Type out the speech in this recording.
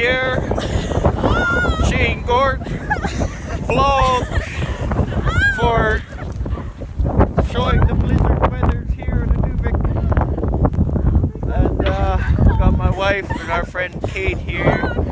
here. Shane Gort vlog for showing the blizzard weather here in Inuvik. And got my wife and our friend Kate here.